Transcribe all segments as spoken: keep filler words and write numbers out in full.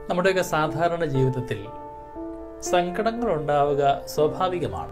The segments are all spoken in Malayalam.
നമ്മുടെയൊക്കെ സാധാരണ ജീവിതത്തിൽ സങ്കടങ്ങൾ ഉണ്ടാവുക സ്വാഭാവികമാണ്.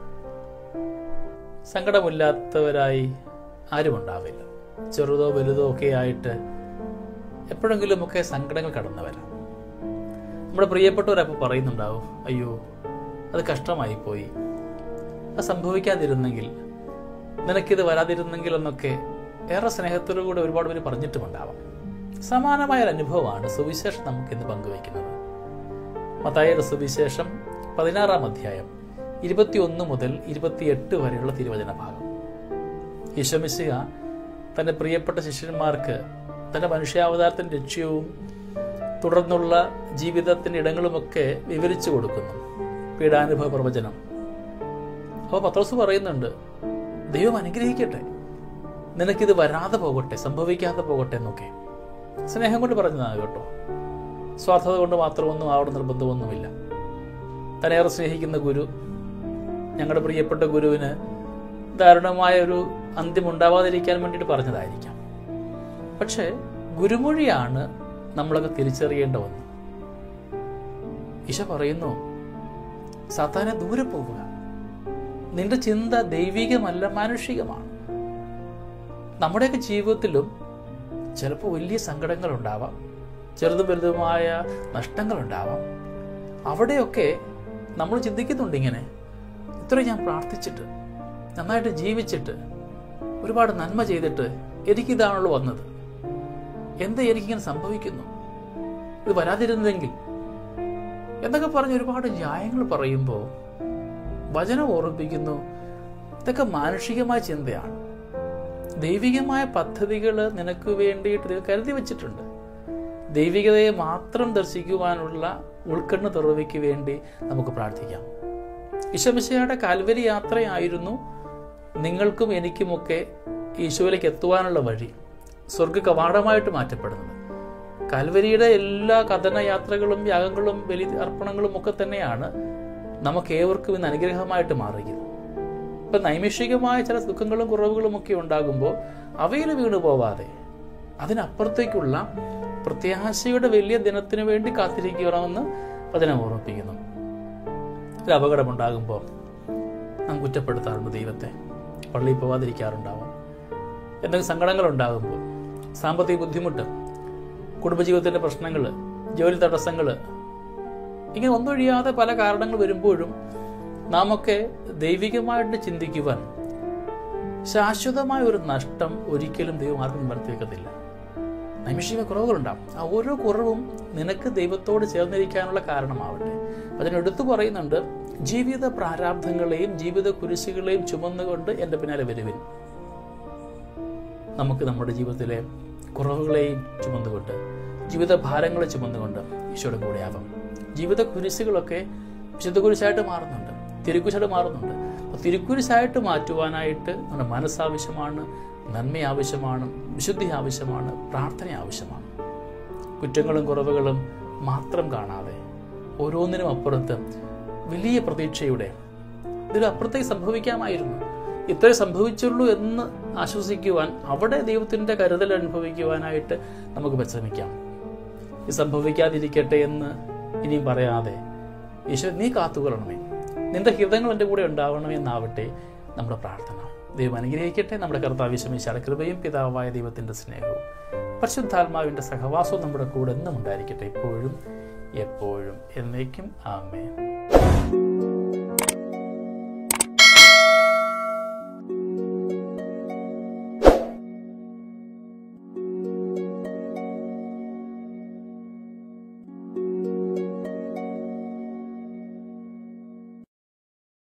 സങ്കടമില്ലാത്തവരായി ആരുമുണ്ടാവില്ല. ചെറുതോ വലുതോ ഒക്കെ ആയിട്ട് എപ്പോഴെങ്കിലുമൊക്കെ സങ്കടങ്ങൾ കടന്നു വരാം. നമ്മുടെ പ്രിയപ്പെട്ടവരപ്പോൾ പറയുന്നുണ്ടാവും, അയ്യോ അത് കഷ്ടമായി പോയി, അത് സംഭവിക്കാതിരുന്നെങ്കിൽ, നിനക്കിത് വരാതിരുന്നെങ്കിൽ എന്നൊക്കെ ഏറെ സ്നേഹത്തോടു കൂടെ ഒരുപാട് പേര് പറഞ്ഞിട്ടുമുണ്ടാവാം. സമാനമായൊരു അനുഭവമാണ് സുവിശേഷം നമുക്കിന്ന് പങ്കുവയ്ക്കുന്നത്. മത്തായിയുടെ സുവിശേഷം പതിനാറാം അധ്യായം ഇരുപത്തിയൊന്ന് മുതൽ ഇരുപത്തിയെട്ട് വരെയുള്ള തിരുവചന ഭാഗം. ഈശോ മിശിഹ തൻ്റെ പ്രിയപ്പെട്ട ശിഷ്യന്മാർക്ക് തൻ്റെ മനുഷ്യാവതാരത്തിൻ്റെ ലക്ഷ്യവും തുടർന്നുള്ള ജീവിതത്തിൻ്റെ ഇടങ്ങളുമൊക്കെ വിവരിച്ചു കൊടുക്കുന്നു. പീഡാനുഭവ പ്രവചനം. അപ്പോൾ പത്രോസ് പറയുന്നുണ്ട്, ദൈവം അനുഗ്രഹിക്കട്ടെ, നിനക്കിത് വരാതെ പോകട്ടെ, സംഭവിക്കാതെ പോകട്ടെ എന്നൊക്കെ. സ്നേഹം കൊണ്ട് പറഞ്ഞതാണ് കേട്ടോ. സ്വാർത്ഥത കൊണ്ട് മാത്രമൊന്നും അവിടെ നിർബന്ധമൊന്നുമില്ല. തന്നേറെ സ്നേഹിക്കുന്ന ഗുരു, ഞങ്ങളുടെ പ്രിയപ്പെട്ട ഗുരുവിന് ദാരുണമായ ഒരു അന്ത്യം ഉണ്ടാവാതിരിക്കാൻ വേണ്ടിയിട്ട് പറഞ്ഞതായിരിക്കാം. പക്ഷേ ഗുരുമൊഴിയാണ് നമ്മളൊക്കെ തിരിച്ചറിയേണ്ട ഒന്ന്. ഈശോ പറയുന്നു, സാത്താനെ ദൂരെ പോവുക, നിന്റെ ചിന്ത ദൈവികമല്ല, മാനുഷികമാണ്. നമ്മുടെയൊക്കെ ജീവിതത്തിലും ചിലപ്പോൾ വലിയ സങ്കടങ്ങൾ ഉണ്ടാവാം, ചെറുതും വലുതുമായ നഷ്ടങ്ങൾ ഉണ്ടാവാം. അവിടെയൊക്കെ നമ്മൾ ചിന്തിക്കുന്നുണ്ട്, ഇങ്ങനെ ഇത്ര ഞാൻ പ്രാർത്ഥിച്ചിട്ട്, നന്നായിട്ട് ജീവിച്ചിട്ട്, ഒരുപാട് നന്മ ചെയ്തിട്ട് എനിക്കിതാണല്ലോ വന്നത്, എന്താ എനിക്കിങ്ങനെ സംഭവിക്കുന്നു, ഇത് വരാതിരുന്നെങ്കിൽ എന്നൊക്കെ പറഞ്ഞ് ഒരുപാട് ന്യായങ്ങൾ പറയുമ്പോൾ വചനം ഓർമ്മിപ്പിക്കുന്നു, ഇതൊക്കെ മാനുഷികമായ ചിന്തയാണ്. ദൈവികമായ പദ്ധതികൾ നിനക്ക് വേണ്ടിയിട്ട് ഇത് കരുതി വച്ചിട്ടുണ്ട്. ദൈവികതയെ മാത്രം ദർശിക്കുവാനുള്ള ഉൾക്കണ്ണ് തുറവിക്ക് വേണ്ടി നമുക്ക് പ്രാർത്ഥിക്കാം. ഈശോ മിശിഹായുടെ കാൽവരി യാത്രയായിരുന്നു നിങ്ങൾക്കും എനിക്കുമൊക്കെ ഈശോയിലേക്ക് എത്തുവാനുള്ള വഴി, സ്വർഗ കവാടമായിട്ട് മാറ്റപ്പെടുന്നത്. കാൽവരിയുടെ എല്ലാ കഥന യാത്രകളും യാഗങ്ങളും ബലി അർപ്പണങ്ങളും ഒക്കെ തന്നെയാണ് നമുക്ക് ഏവർക്കും ഇന്ന് അനുഗ്രഹമായിട്ട് മാറുന്നത്. ഇപ്പം നൈമിഷികമായ ചില ദുഃഖങ്ങളും കുറവുകളും ഒക്കെ ഉണ്ടാകുമ്പോൾ അവയിൽ വീണു പോവാതെ അതിനപ്പുറത്തേക്കുള്ള പ്രത്യാശയുടെ വലിയ ദിനത്തിന് വേണ്ടി കാത്തിരിക്കണമെന്ന് വചനം ഓർമ്മിപ്പിക്കുന്നു. ഒരു അപകടമുണ്ടാകുമ്പോൾ നാം കുറ്റപ്പെടുത്താറുണ്ട് ദൈവത്തെ, പള്ളിയിൽ പോവാതിരിക്കാറുണ്ടാവും. എന്തെങ്കിലും സങ്കടങ്ങൾ ഉണ്ടാകുമ്പോൾ, സാമ്പത്തിക ബുദ്ധിമുട്ട്, കുടുംബജീവിതത്തിൻ്റെ പ്രശ്നങ്ങൾ, ജോലി തടസ്സങ്ങൾ, ഇങ്ങനെ ഒന്നൊഴിയാതെ പല കാരണങ്ങൾ വരുമ്പോഴും നാം ഒക്കെ ദൈവികമായിട്ട് ചിന്തിക്കുവാൻ ശാശ്വതമായ ഒരു നഷ്ടം ഒരിക്കലും ദൈവം ആർക്കും വരുത്തി വെക്കത്തില്ല. നൈമിഷിക കുറവുകളുണ്ടാവും. ആ ഓരോ കുറവും നിനക്ക് ദൈവത്തോട് ചേർന്നിരിക്കാനുള്ള കാരണമാവട്ടെ. അതിനെടുത്തു പറയുന്നുണ്ട്, ജീവിത പ്രാരാബ്ധങ്ങളെയും ജീവിത കുരിശുകളെയും ചുമന്നുകൊണ്ട് എൻ്റെ പിന്നാലെ വരുവിൻ. നമുക്ക് നമ്മുടെ ജീവിതത്തിലെ കുറവുകളെയും ചുമന്നുകൊണ്ട്, ജീവിത ഭാരങ്ങളെ ചുമന്നുകൊണ്ട് ഈശോയുടെ കൂടെ ആവാം. ജീവിത കുരിശുകളൊക്കെ വിശുദ്ധ കുരിശായിട്ട് മാറുന്നുണ്ട്, തിരുക്കുരിശായിട്ട് മാറുന്നുണ്ട്. അപ്പോൾ തിരുക്കുരിശായിട്ട് മാറ്റുവാനായിട്ട് നമ്മുടെ മനസ്സാവശ്യമാണ്, നന്മ ആവശ്യമാണ്, വിശുദ്ധി ആവശ്യമാണ്, പ്രാർത്ഥന ആവശ്യമാണ്. കുറ്റങ്ങളും കുറവുകളും മാത്രം കാണാതെ ഓരോന്നിനും അപ്പുറത്ത് വലിയ പ്രതീക്ഷയുടെ ഇതിലപ്പുറത്തേക്ക് സംഭവിക്കാമായിരുന്നു, ഇത്രേ സംഭവിച്ചുള്ളൂ എന്ന് ആശ്വസിക്കുവാൻ, അവിടെ ദൈവത്തിൻ്റെ കരുതൽ അനുഭവിക്കുവാനായിട്ട് നമുക്ക് പരിശ്രമിക്കാം. ഇത് സംഭവിക്കാതിരിക്കട്ടെ എന്ന് ഇനിയും പറയാതെ, ഈശോ നീ കാത്തുകൊള്ളണമേ, നിന്റെ ഹൃദയങ്ങൾ എൻ്റെ കൂടെ ഉണ്ടാവണമേ എന്നാവട്ടെ നമ്മുടെ പ്രാർത്ഥന. ദൈവം അനുഗ്രഹിക്കട്ടെ. നമ്മുടെ കർത്താവ് യേശു മിശിഹായുടെ കൃപയും പിതാവായ ദൈവത്തിൻ്റെ സ്നേഹവും പരിശുദ്ധാത്മാവിൻ്റെ സഹവാസവും നമ്മുടെ കൂടെ എന്നും ഉണ്ടായിരിക്കട്ടെ, ഇപ്പോഴും എപ്പോഴും എന്നേക്കും. ആമേൻ.